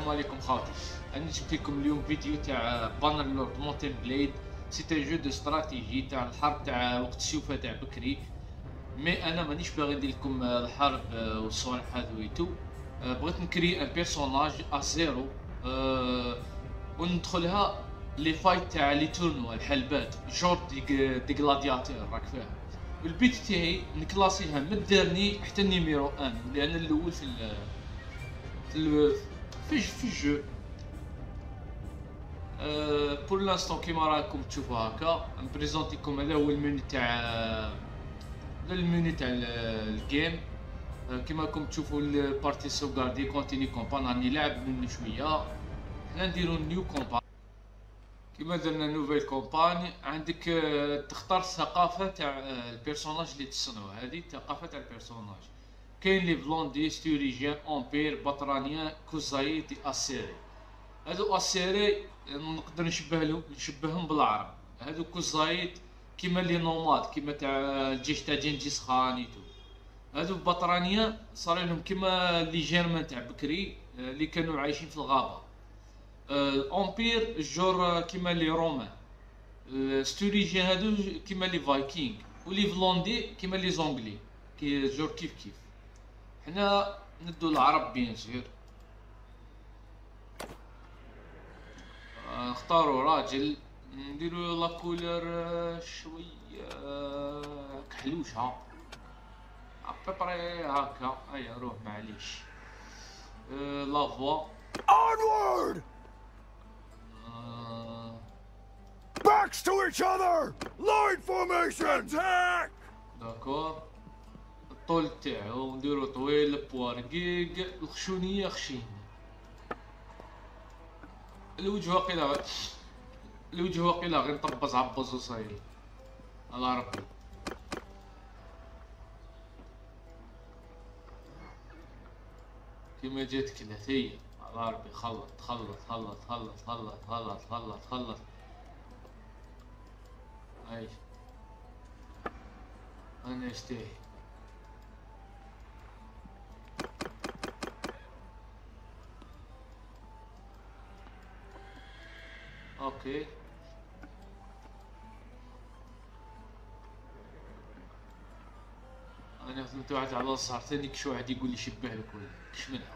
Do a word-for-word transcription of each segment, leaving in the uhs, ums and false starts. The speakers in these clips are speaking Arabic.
السلام عليكم خاوتي. انا جبت لكم اليوم فيديو تاع بانر لورد مونتين بليد. سي ان جو دو استراتيجي تاع الحرب تاع وقت السيوفه تاع بكري. مي انا مانيش باغي ندير لكم الحرب والصوالح هذو ويتو. بغيت نكري ان بيرسوناج ا زيرو أه وندخلها لي فايت تاع لي تورنوا الحلبات جور دي دي غلادياتور راك فاهم. البيت تاعي نكلاسيها من الدرني حتى النيميرو واحد لان الاول في ال في في في الجو. أه بور لانستون كيما راكم تشوفوا هكا نبريزونتيكم. هذا هو المنيو تاع المنيو تاع الجيم. أه كيما راكم تشوفوا البارتي سوغاردي كونتيني كومبان راني لاعب منه شويه. حنا نديرو نيو كومبان كيما درنا نوفيل كومباني. عندك أه تختار الثقافه تاع البيرسوناج اللي تصنعو. هذه الثقافه تاع البيرسوناج. كاين لي بلوندي ستوريجيان امبير بطرانيان كوزايت اسيري. هادو اسيري نقدر نشبه لهم نشبههم بالعرب. هادو كوزايت كيما لي نوماد كيما تاع الجيش تاع جنجيس خان ايتو. هادو بطرانيان صار لهم كيما لي جيرمان تاع بكري اللي كانوا عايشين في الغابه. الامبير الجور كيما لي رومان. ستوريجيان هادو كيما لي فايكينغ. ولي فلوندي كيما لي زونغلي كي جور كيف كيف. حنا ندو العرب بيان سور. نختارو راجل نديرو لا كولور شويه كحلوشه ابري هكا. هيا روح معليش. أه لا فوا Onward! أه Backs to each other! Line formation! Attack! داكور. الطول تاعو نديرو طويل بوارقيق. الخشونيه خشين. الوجه واقيلا الوجه واقيلا غير نطبز عبز وصاير على ربي. كيما جات ثلاثية على ربي. خلط خلط خلط خلط خلط خلط خلط خلط. اي انا اشتهي. اوكي انا خدمت واحد على الصهر ثاني كش واحد يقول لي شبه لك ولا كش منها.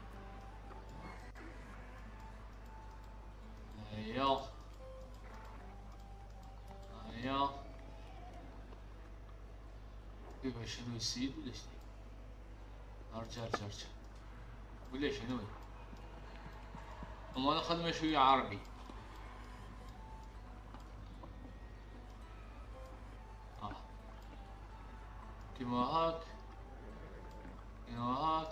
هيا هيا كيفاش شنو السيد ولا شنو؟ ارجع ارجع ارجع ولا شنو؟ اما انا خدمه شويه عربي. كيما هاك كيما هاك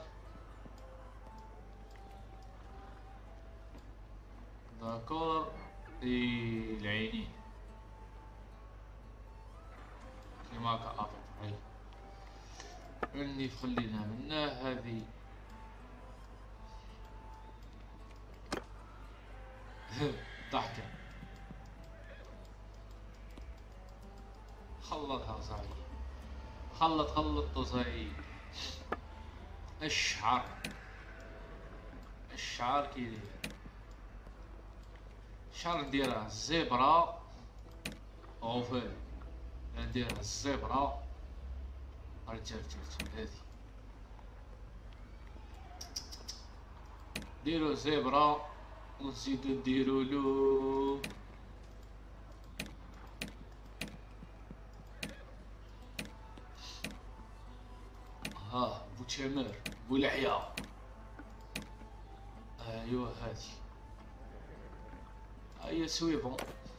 داكور. اي العينين كيما هاكا ابري. اللي خلينا منه هذه ضحكة. خلطها صاحبي خلط خلط وصاي. الشعر الشعر كي الشعر نديرها الزبرة اوفل. نديرها الزبرة. رجع رجع هذي ديرو زبرة ونزيدو نديرو له ها بوتشامر بولحية. ايوا هادي هيا سويبون.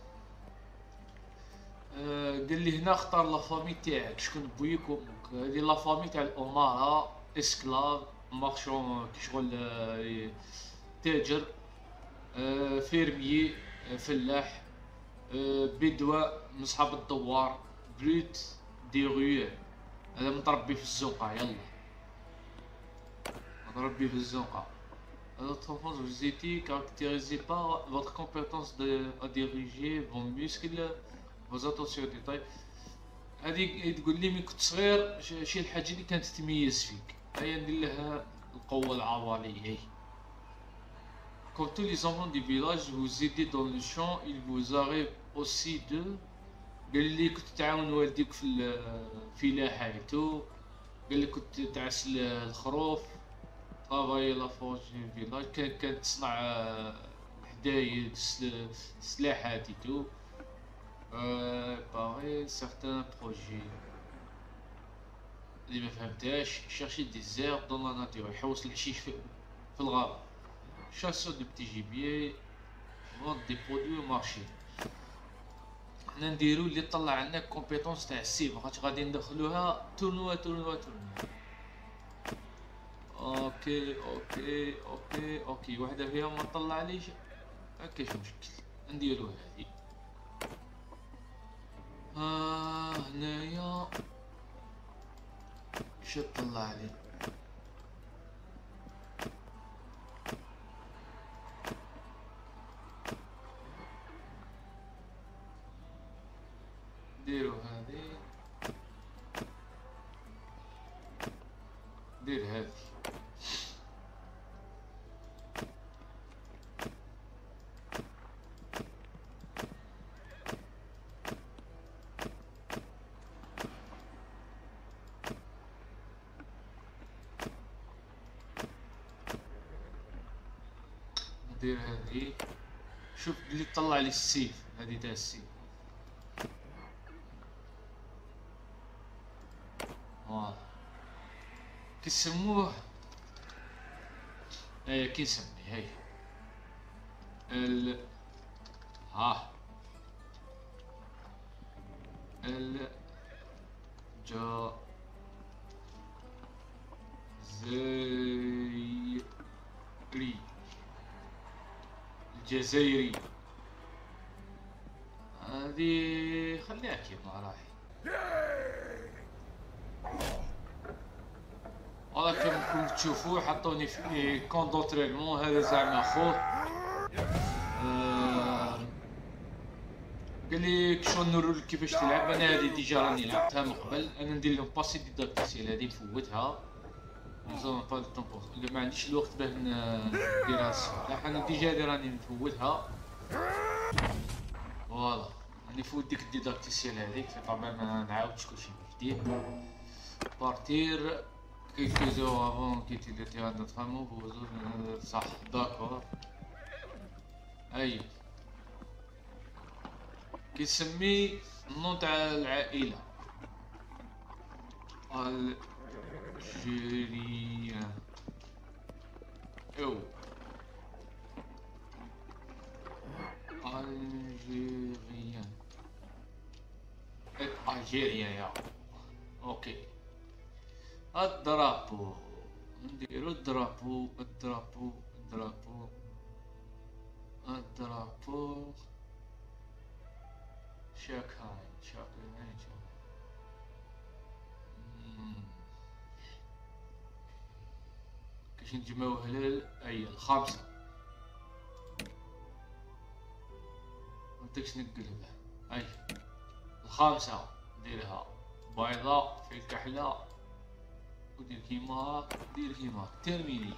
أه قال لي هنا اختار لا فامي تاعك شكون بويك وامك. هادي لا فامي تاع الامارة اسكلاف مارشون كي شغل أه تاجر أه فيرميي أه فلاح أه بدواء من صحاب الدوار بروت دي غيور. هذا متربي في الزنقة. يلا متربي في الزنقة. Votre enfance vous étiez caractérisée par votre compétence de, à diriger vos muscles, vos attentions aux détails. هذه تقول لي ملي كنت صغير شي الحاجة اللي كانت تميز فيك. هيا ندير لها القوة العضلية. Comme tous les enfants du village, vous aidez dans le champ. Il vous arrive aussi de قال لي كنت تعاون والديك في الفلاحة حيتو. قال لي كنت تعس الخروف. طافاي لا فوج فيلاج كانت كانت تصنع حدايد سلاحات ايتو. باغي سارتان بروجي اللي ما فهمتهاش. شيرشي دي زير دون لا ناتور يحوس الحشيش في, في الغابة. شاسو دو بتي جيبيي فوند دي برودوي مارشي. حنا نديرو اللي طلع عنا كومبيتونس تاع السيف خاطر غادي ندخلوها تورنوا تورنوا تورنوا. اوكي اوكي اوكي اوكي وحده فيهم ما طلعليش مكاش مشكل نديرو هادي. ها آه هنايا شو طلع لي؟ ديرو هادي دير هادي. دير هادي. شوف اللي طلع لي السيف هادي تاع السيف. فوالا كيسموه ايه كيسمي هاي ال ها ال جا زيري الجزائري. هذه خليها كيما راهي. والله كما تشوفوا حطوني في كون دونترينمون. هذا زعما خوه آه قال لي شلون نوريلك كيفاش تلعب. انا هذه ديجا راني لعبتها من قبل. انا ندير لهم باسي ديداكتيسيال هذه نفوتها. نظن با الطومبو اللي ما عنديش الوقت باه نديرها الصباح. انا ديجا هذه راني نفوتها. فوالا راني نفوت ديك الديداكتيسيال هذيك. طبعا ما نعاودش كلشي من جديد. بارتير quelques heures avant quitter le terrain d'entraînement pour résoudre صح. داكور. اي كيسمي النون تاع العائلة الجيريان. او الجيريان الجيريان يا اوكي. الدرابو نديرو الدرابو الدرابو الدرابو الدرابو شاكاين شاكاين كاش نجمعو هلال. اي الخامسة منتكش نقلبها. اي الخامسة نديرها بيضاء في الكحلة ودير كيما دير كيما تيرميني.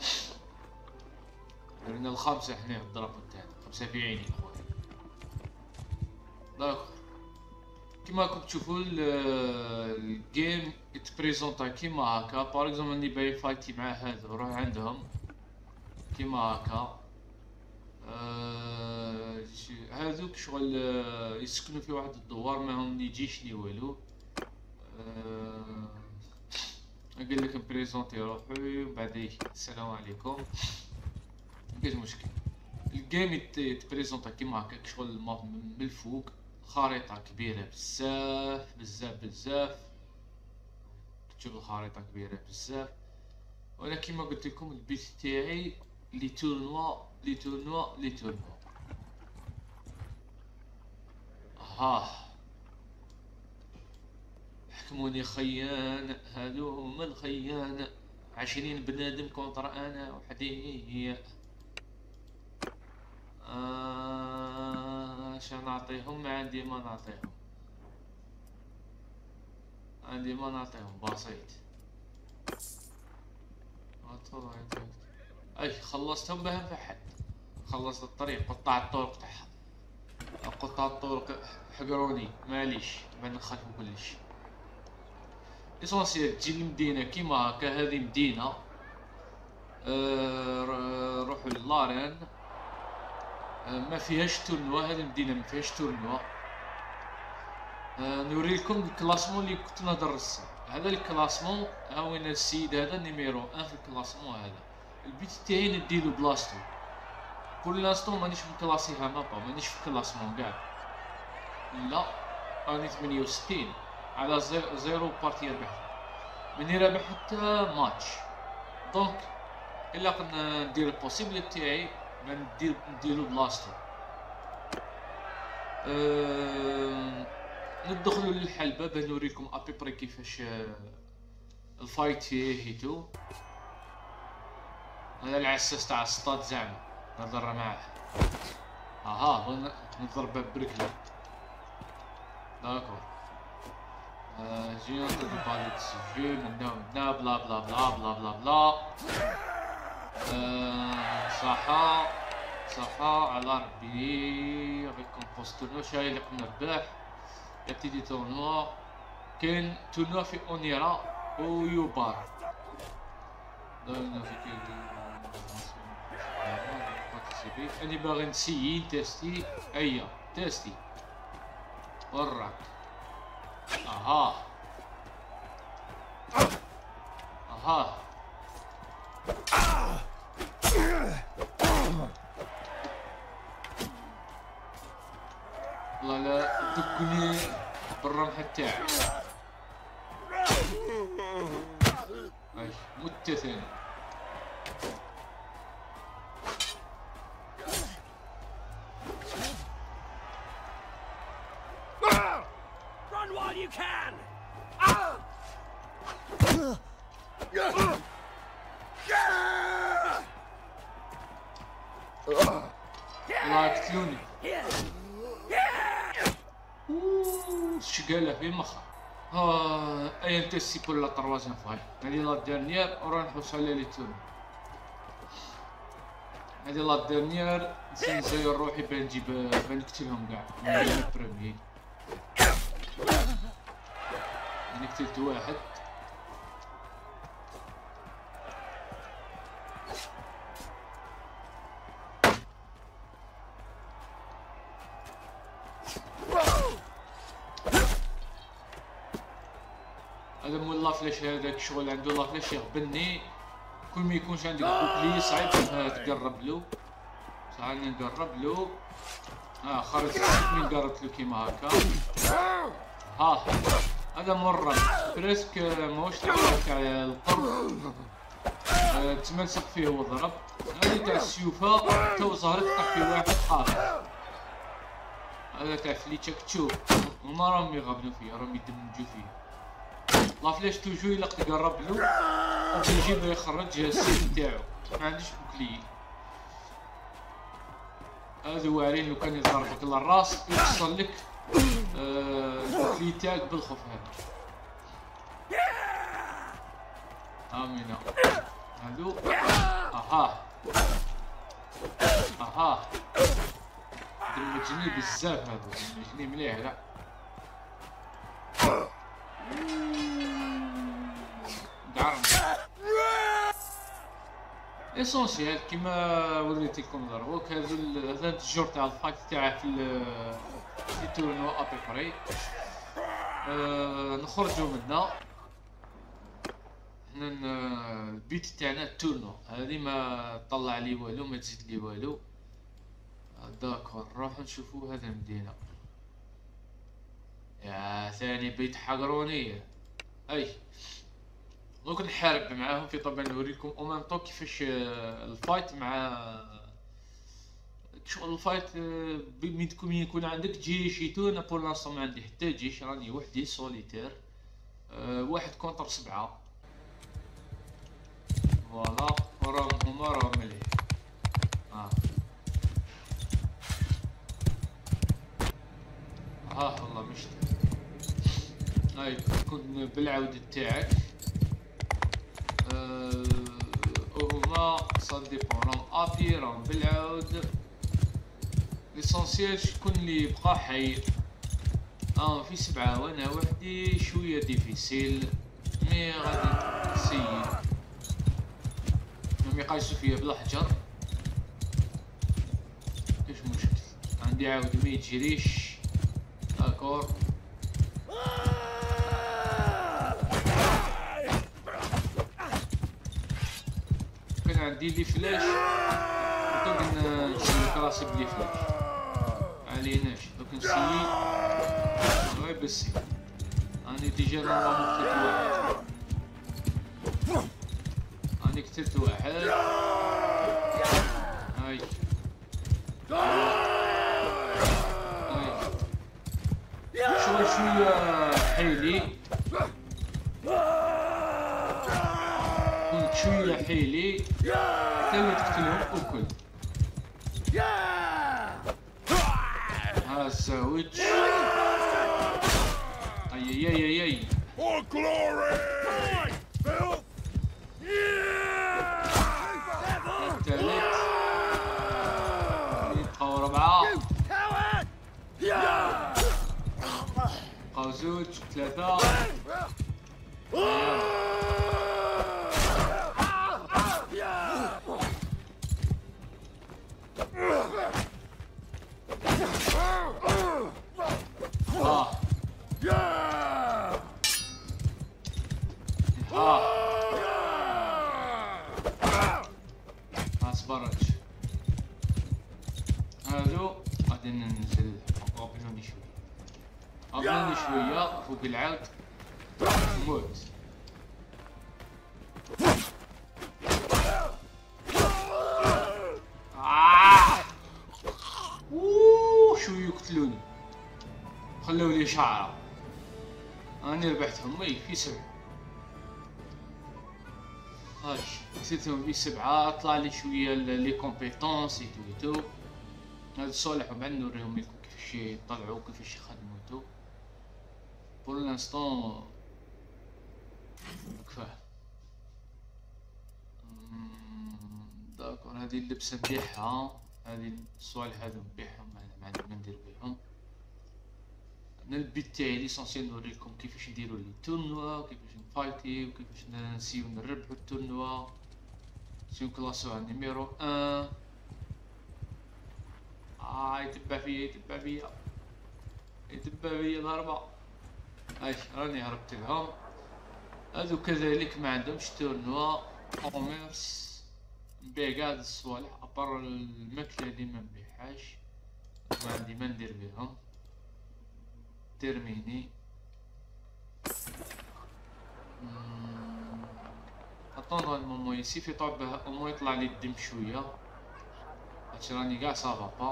درنا الخامسة حنا في الضرب تاعنا. خمسة في عيني خويا. داكور كيما راكم تشوفوا الجيم يتبريزونطا كيما هكا. باغ اكزومبل راني باغي فايتي مع هذا نروح عندهم كيما هكا. آه هذوك شغل يسكنوا في واحد الدوار ماهم نيجيش لي والو. آه قال لك نبريزونتي روحي وبعد السلام عليكم. مكاش مشكل. الجيم يتبريزونطا كيما هكاك شغل الماب من الفوق. خريطة كبيرة بزاف بزاف بزاف. تشوف الخريطة كبيرة بزاف. وانا كيما قلت لكم البيت تاعي لي تورنوا لي تورنوا لي تورنوا. ها حكموني خيان. هادو هما الخيان. عشرين بنادم كونتر انا وحدي. آه اش نعطيهم؟ ما عندي ما نعطيهم. عندي ما نعطيهم بسيط. اي خلصتهم بها فحد. خلصت الطريق، قطع الطرق تاعها، قطع الطرق حقروني معليش ما نخافو كلش. ليسونسيال تجي للمدينة كيما هكا، هذه مدينة أه روحو للارين، أه ما فيهاش تورنوا، هذه المدينة ما فيهاش تورنوا. أه نوريلكم الكلاسمون اللي كنت نهضر السا. هذا الكلاسمون ها وين السيد هذا نيميرو ان في الكلاسمون هذا. البيت تاعي نديرو بلاصتو بور لانستون، مانيش مكلاسيها مابا، مانيش في الكلاسمون قاع، لا راني ثمانية وستين على زيرو بارتي ربحت، ماني رابح حتى ماتش. دونك الا كنا ندير البوسيبل تاعي ندير نديرو بلاصتو. أه ندخلو للحلبة باه نوريكم ابيبري كيفاش الفايت فيه هيتو. هذا العساس تاع السطاد زعما نهضر معاه، اها نضربه برجله داكور. جي نطلب بالي تسجل منا ومنا بلا بلا بلا بلا بلا بلا. صحا صحا على ربي ريكومبوز تورنوا شاي اللي قمنا نربح. يبتدي تورنوا، كاين تورنوا في اونيرا ويوبار. أنا باغي نسيي تيستي، أيا تيستي وراك. أها أها والله لا دكني بالرمح تاعك. أي مت ثاني. Run while you can. الله يقتلوني. شقاله في مخها. ها اي انتسي بور لا تروازيام فاي. هادي لا ديرنيير ورانا نحوس على لي تورن. هادي لا ديرنيير نسير روحي باه نجيب باه نقتلهم كاع. من البروميي. أنا قتلت واحد. هذا مول لافلاش هذاك شغل عنده لافلاش يغبني، كل ما يكونش عندك بوكلي صعيب تقرب له. صعيب نقرب له. اه خرج من قربت له كيما هكا. ها هذا مرة بريسك ماهوش تاع القرب، تملصق فيه وضرب. هذه تاع السيوفة تو ظهرت طاح في واحد حاضر. هذا تاع فليتشك تشوف هما راهم يغبنوا فيه، راهم يدمجوا فيه. لافلاش توجو الا تقرب له يجيب يخرج السيف تاعو، ما عندوش بوكلي. هذو واعرين لو كان يضربك للراس يوصل لك البوكلي تاعك بالخوف هذا. امينه هذو اها اها دمجني بزاف، هذو دمجني مليح. لا دعم اسونسيال كيما وريت لكم دروك. هذا هذا الجور تاع الفايت تاعه في في تورنو ابيبري. أه نخرجوا منا حنا البيت تاعنا تورنو. هذه ما طلع لي والو، ما تزيد لي والو. داكور نروحو نشوفو هذا المدينة. يا ثاني بيت حقرونية. اي دونك نحارب معاهم في طبعا نوريكم او ميم طو كيفاش الفايت مع شغل الفايت بيدكم يكون عندك جيش يتونا. بور لانستون ما عندي حتى جيش، راني وحدي سوليتير. أه واحد كونتر سبعة. فوالا وراهم هما راهم مليح. اه اه والله مشتي. هاي تكون بالعود تاعك. أه وهما صا ديبون راهم ابي راهم بالعود. ليسونسيال شكون اللي يبقى حي. اه في سبعة وانا وحدي شوية ديفيسيل مي غادي نسيي. هم يقايسو فيا بالحجر كاش مشكل. عندي عاود ما يتجريش داكور. كان عندي لي فلاش دوك نسيي راسي بلي فلاش عليناش دوك نسيي غير بالسي. راني ديجا نورمالمون قتلت واحد. راني قتلت واحد. هاي هاي شوي شوية حيلي كنت شوية حيلي حتى تقتلهم الكل. ها الزاوج. اي اي اي اي For glory! Phil! الثالث يبقاو ربعة. بقاو زوج ثلاثة. اه ها صبرت. هادو غادي ننزل قابلوني شوية قابلوني شوية فوق العود موت. آه اوه شوية يقتلوني خلوا لي شعرة. راني ربحتهم وي في سبعة. هاش نسيتهم في سبعة. طلع لي شوية لي كومبيتونس ايتو ايتو. هاد الصالح وبعد نوريهم لكم كيفاش يطلعوا كيفاش يخدموتو. بور لانستون كفاه. داكور هادي اللبسة نبيعها. هادي الصوالح هادو نبيعهم ما عندي ما ندير بيهم. انا البيت تاعي ليسونسيال نوريلكم كيفاش نديرو لي تورنوا كيفاش نفايتي وكيفاش نسيو نربحو التورنوا. نسيو نكلاسوها نيميرو ان. اه يتبع فيا يتبع فيا يتبع فيا الهربة. هاي راني هربت لهم. هادو كذلك ما عندهمش تورنوا كوميرس. نبيع قاع هاد الصوالح ابار الماكلة اللي ما نبيعهاش ما عندي ما ندير بيهم. ترميني. اتوندو المومو يسي في طعب امو يطلع لي الدم شوية هادشي راني قاع صافا با.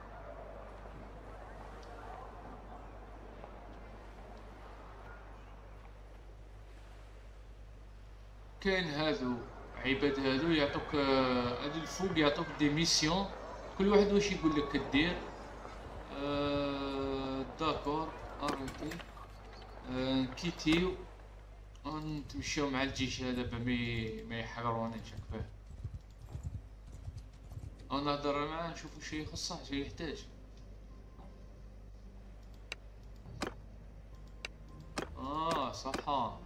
كاين هادو عباد هادو يعطوك هادو الفوق يعطوك دي ميسيون كل واحد واش يقول لك كدير. أه داكور اريتي أه نكيتيو ونتمشاو مع الجيش هذا بمي ما يحقرونيش هكذا. او نهضر معاه نشوفو شي يخصه شي يحتاج. اه صح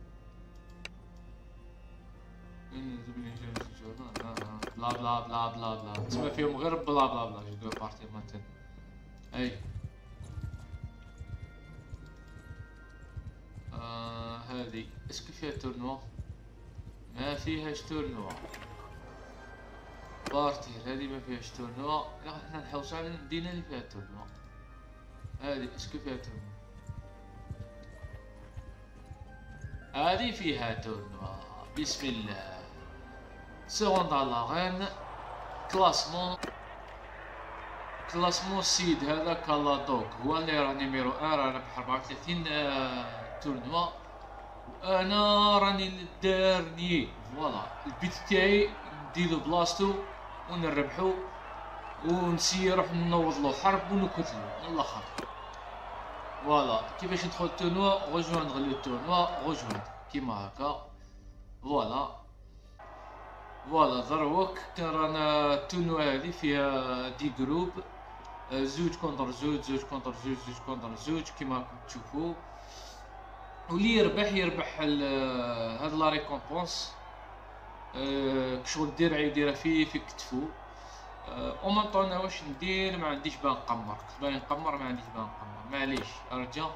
بلا بلا بلا بلا بلا تسمى فيهم غير بلا بلا بلا جو بارتي مانتن. اي آه هذه اسكو فيها تورنوا؟ ما فيهاش تورنوا. بارتي هذه ما فيهاش تورنوا. احنا نحوسو على المدينة اللي فيها تورنوا. هذه اسكو فيها تورنوا؟ هذه فيها تورنوا. بسم الله. سكوند على لاغين كلاسمون كلاسمون سيد هذا كالادوك هو اللي راه نيميرو ان راه ربح أربعة وثلاثين تورنوا وانا راني الدارني. فوالا البيت تاعي نديرو بلاصتو ونربحو ونسي نروح نوض له حرب ونقتلو من الاخر. فوالا كيفاش ندخل التورنوا غوجوان لو تورنوا غوجوان كيما هكا. فوالا فوالا دروك كان رانا التورنوا هادي فيها دي جروب زوج كونتر زوج زوج كونتر زوج زوج كونتر زوج كيما راكم تشوفوا. واللي يربح يربح هاد لا ريكومبونس كشغل درعي يديرها فيه في كتفو. او ميم طون انا واش ندير؟ ما عنديش باه نقمر، باغي نقمر ما عنديش باه نقمر، معليش ارجع.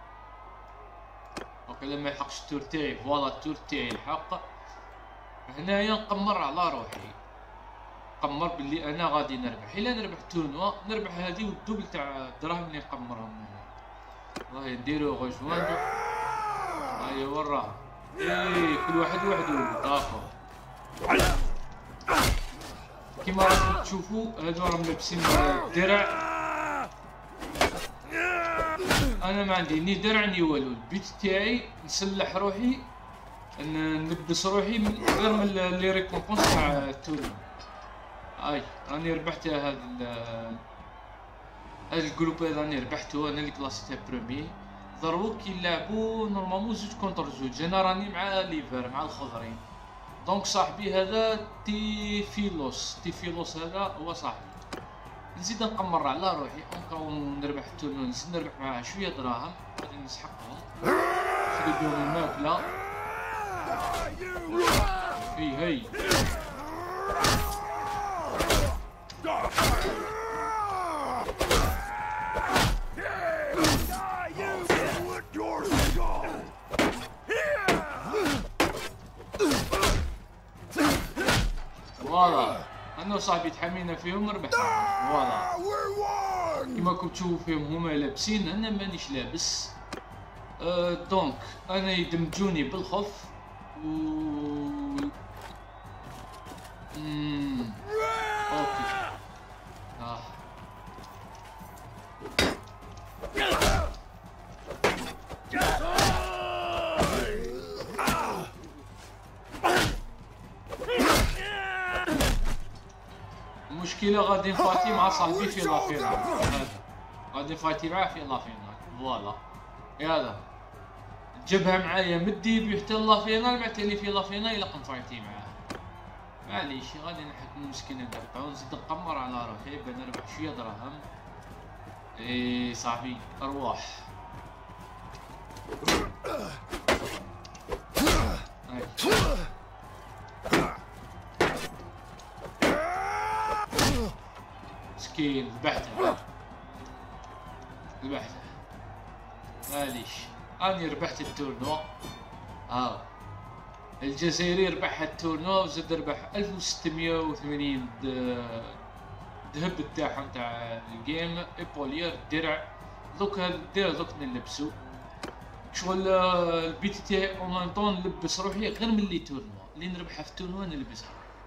دونك الا ما يحقش التور تاعي، فوالا التور تاعي الحق هنايا نقمر على روحي، نقمر بلي انا غادي نربح. الا نربح تورنوا نربح هذه والدوبل تاع الدراهم اللي نقمرهم. والله نديرو غوجواندو. هاهي وراها، ايه كل واحد وحدو. داكور كيما راكم تشوفوا هادو راهم لابسين الدرع، انا ما عندي ني درع ني والو. البيت تاعي نسلح روحي، نلبس روحي من غير من لي ريكومبونس تاع التورنو. هاي راني ربحت هاد هاد الجروب هذا، راني ربحتو انا اللي كلاسيتها برومي. ضربو كي نلعبو نورمالمون زوج كونتر زوج، انا راني مع ليفر مع الخضرين. دونك صاحبي هذا تيفيلوس، تيفيلوس هذا هو صاحبي. نزيد نقمر على روحي اونكاو نربح التورنو، نزيد نربح معاه شويه دراهم غادي نسحقهم، نشري بهم الماكله. هي هي فوالا انا وصاحبي تحمينا فيهم ربحنا. فوالا كيما راكم تشوفوا فيهم هما لابسين، انا مانيش لابس. أه دونك انا يدمجوني بالخوف و اممم اوكي. اه المشكلة غادي نفايتي مع صاحبي في لافينال، هذا غادي نفايتي معاه في لافينال. فوالا هذا جابها معايا مدي حتى لافينال، بعتلي في لافينال الا نفايتي معاه. معليش غادي نحكم مسكين نقطعو، نزيد نقمر على روحي باه نربح شوية دراهم. اي صاحبي ارواح. مسكين ذبحته ذبحته معليش. اني ربحت التورنوا. اه الجزائري ربح التورنوا وزاد ربح ألف وستمية وثمانين ذهب تاعهم تاع الجيم. ايبولير درع، دوك هاد الدرع دوك نلبسو شغل البيت تاعي او ميم طون نلبس روحي غير من لي تورنوا اللي نربحها في التورنوا نلبسها.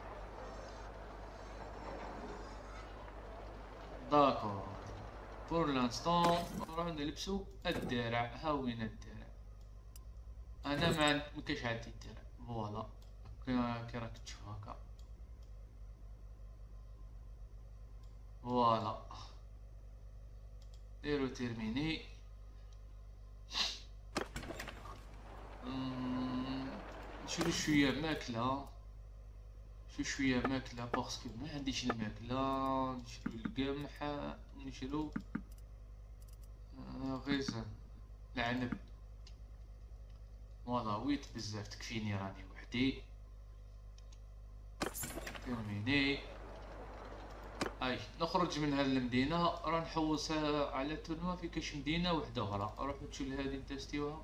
داكور بور لانستون نروح نلبسو الدرع. ها وين الدرع؟ انا ما مكاش عندي الدرع. فوالا كي راك تشوف هكا. فوالا ديرو تيرميني. نشري شويه ماكله، شو شويه ماكله باسكو ما عنديش الماكله. نشرو القمح، نشرو غيزان العنب. فوالا ويت بزاف تكفيني راني وحدي. ترميني. اي نخرج من هاد المدينه راه نحوس على تورنوا في كاش مدينه وحده اخرى. روحو تشوف هادي نتستيوها.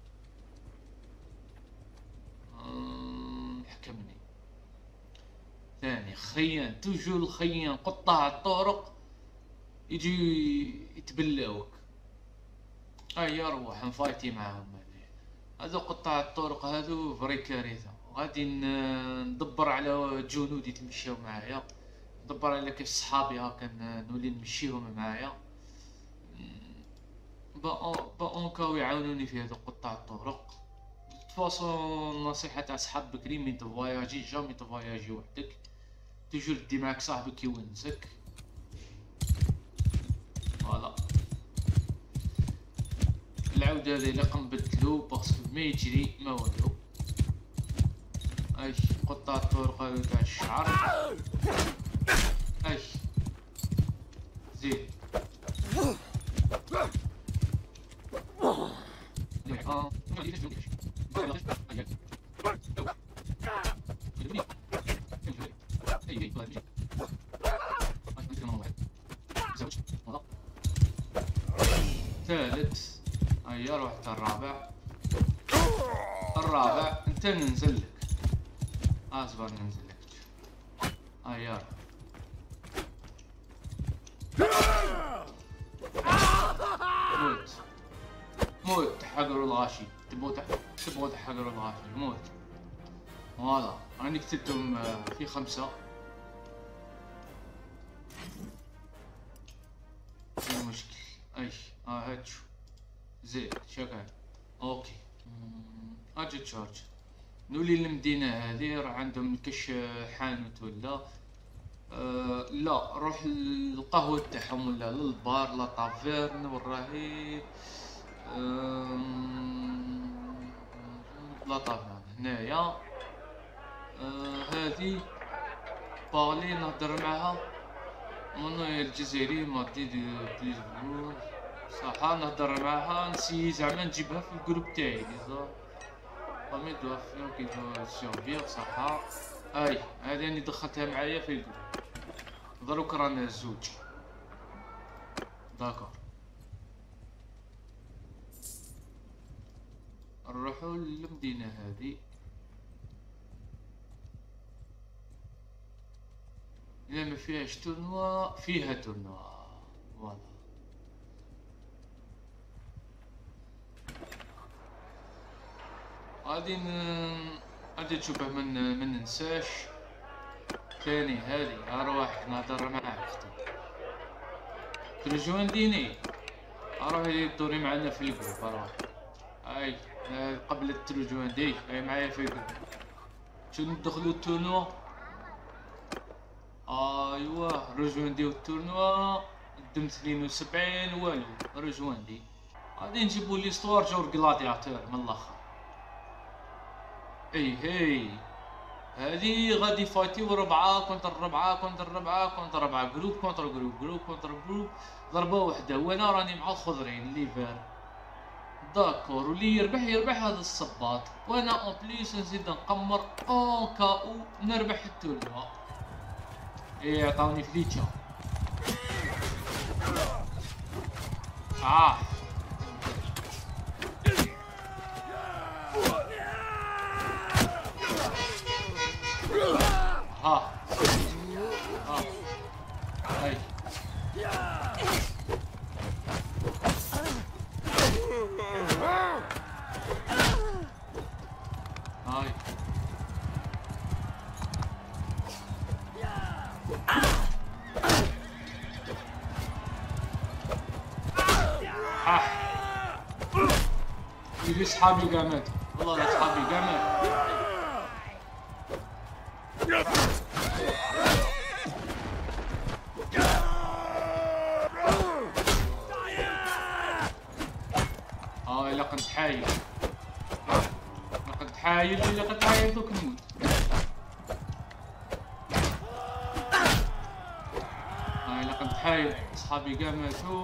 حكمني ثاني خيان، توجو الخيان قطاع الطرق يجي يتبلاوك. هيا روح نفايتي معاهم. هذو قطاع الطرق هذو فري كارثة. غادي ندبر على جنود يتمشاو معايا، ندبر على كيف صحابي هاكا نولي نمشيهم معايا با اونكاو يعاونوني في هذو قطاع الطرق. فاصون النصيحة تاع صحاب بكري مين تفواياجي جامي تفواياجي وحدك، توجور دي معاك صاحبك يونسك. فوالا العود هذا اللي قنبدلو باسكو ما يجري ما والو. اي قطع الطرق هذا تاع الشعر. اي زيد اه ثالث. هيا رحت الرابع. الرابع انت ننزل لك. اصبر ننزل لك. هيا موت موت. تحقروا الغاشي. تبغوا تبغوا تحقروا الغاشي. موت. فوالا راني كتبتهم في خمسة. في مشكل. اي اه هاد شو زين شغال. اوكي اجي تشارج. نولي للمدينة هذه. راح عندهم كش حانوت ولا أه لا روح القهوة تاعهم ولا للبار لا طافيرن وراهي أه لا طافيرن هنايا. أه هذه بالي نهضر معاها. منو الجزائري مادي دي صح. نهضر معاها نسي زعما نجيبها في الجروب تاعي ديزا فامي دوافيون كي دو سيرفير صح. اي هذه راني دخلتها معايا في الجروب. دروك رانا زوج. داكور نروحو للمدينة هذه. إلا ما فيهاش تورنوا فيها تورنوا. فوالا غادي غادي تشوفه من من ننساش. ثاني هذه اروح نهضر معاه اختي ترجمانديني. اروح دوري معنا في الجروب. اروح اي قبل الترجماندي اي معايا في الجروب. شو ندخلو التورنوا. ايوا رجواندي التورنوا قدم اثنين وسبعين والو رجواندي. غادي نجيبو ليستوار جور غلادياتور من الاخر. اي هي هذه غادي فايتيو ربعة كونتر ربعة كونتر ربعة كونتر ربعة جروب كونتر جروب جروب كونتر جروب ضربة وحدة. وانا راني مع الخضرين ليفر. داكور واللي يربح يربح هذا الصباط. وانا اون بليس نزيد نقمر اون كاو نربح التورنوا. ايه عطاوني فليتشا. اه ها ها هاي هاي يجي صحابي قامت. والله لا صحابي قامت. اه الا كنت حايل الا كنت حايل الا كنت حايل دوك نموت. اه الا كنت حايل صحابي كاع ماتو.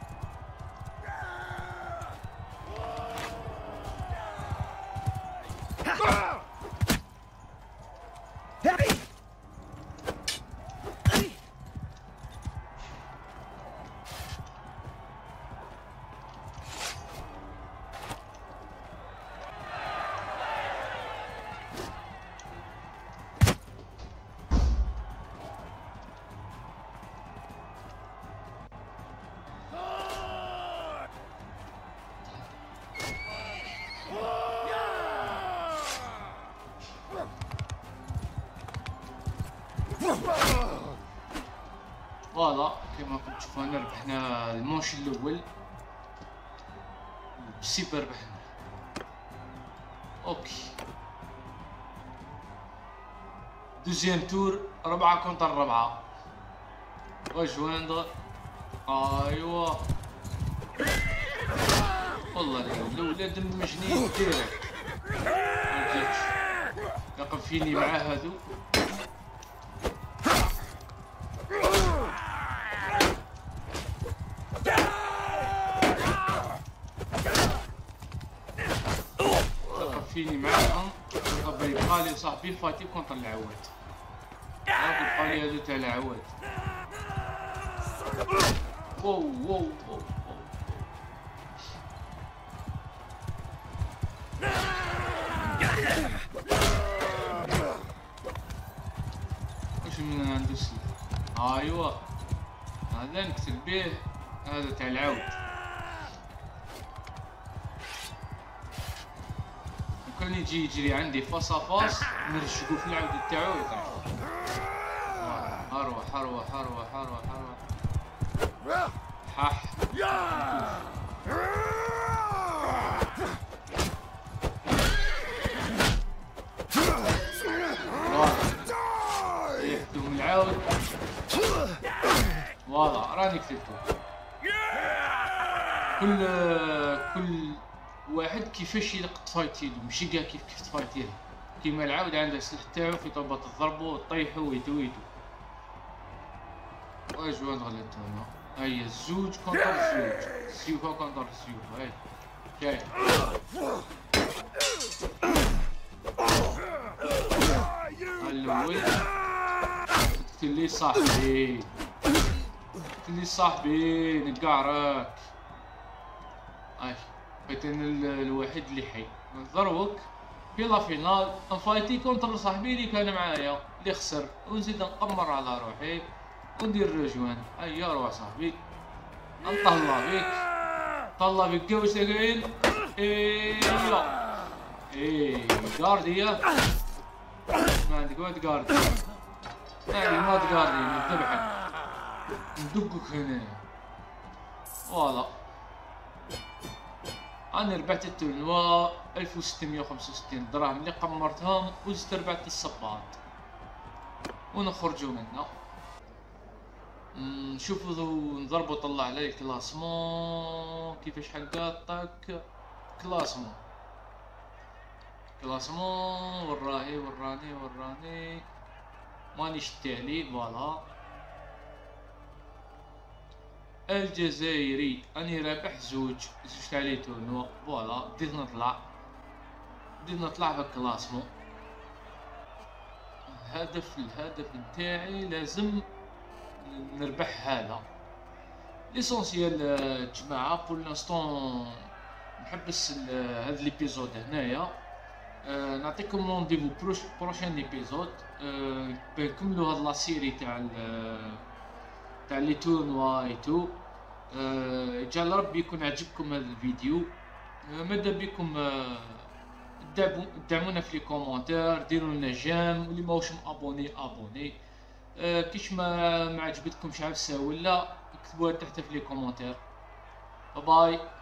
فوالا كما كنت تشوفوا انا ربحنا المونش الاول بسيبر ربحنا. اوكي دوزيام تور ربعة كونتر ربعة وجواندر. ايوا والله الاولاد المجنين ديريكت مجاتش يقف فيني مع هادو. فيني معاهم. طب يبقى لي صاحبي فايتي كونتر العواد. يبقى لي هادو تاع العواد. واو واو واو واش من عنده سلاح؟ ايوا هذا نقتل به، هذا تاع العود. وكان يجي يجري عندي فاس فاس نرشقو في العود تاعو يطيح. اروح اروح اروح اروح اروح حح يحدهم العود. والله راني كتبته. كل كل واحد كيفاش يلقط فايتيلو، ماشي كاع كيف كيف تفايتيلو. كيما العود عنده السلاح تاعو في طوبة تضربو وطيحو ويتويتو. واش جوان غلطت هنا؟ هيا زوج كونتر زوج، سيوفا كونتر سيوفا. هاي جاي الاول قلت لي صاحبي، قلت لي صاحبي نقعرك. اي بغيت انا الوحيد اللي حي نضربك في لا فينال نفايتي كونتر صاحبي اللي كان معايا اللي خسر، ونزيد نقمر على روحي وندير رجوان. هيا روح صاحبي نطلع بيك، طلع بيك كاع واش كاين. ايوا اي كارديا ما عندك ما تكاردي، يعني ما تكاردي نذبحك ندقك هنايا. فوالا انا ربحت التورنوا ألف وستمية وخمسة وستين دراهم اللي قمرتهم، وزدت ربحت الصباط ونخرجوا منها. نشوفوا نضربوا طلع على الكلاسمون كيفاش حقاطك. كلاسمون كلاسمون وراهي وراني وراني مانيش التالي. فوالا الجزائري اني رابح زوج زوج تاع لي تورنوا. فوالا بديت نطلع بديت نطلع بالكلاسمون. هدف الهدف نتاعي لازم نربح هذا. ليسونسيال جماعه بور لانستون نحبس هذا ليبيزود هنايا. أه نعطيكم رونديفو بروش بروشين ايبيزود. أه نكملوا هاد لا سيري تاع تاع لي تورنوا ايتو. أه جا ربي يكون عجبكم هذا الفيديو. أه ماذا بكم أه دعمونا في لي كومونتير، ديروا لنا جيم، واللي ماهوش ابوني ابوني. أه كيش ما ما عجبتكمش عفسه ولا اكتبوها تحت في لي كومونتير. باي باي.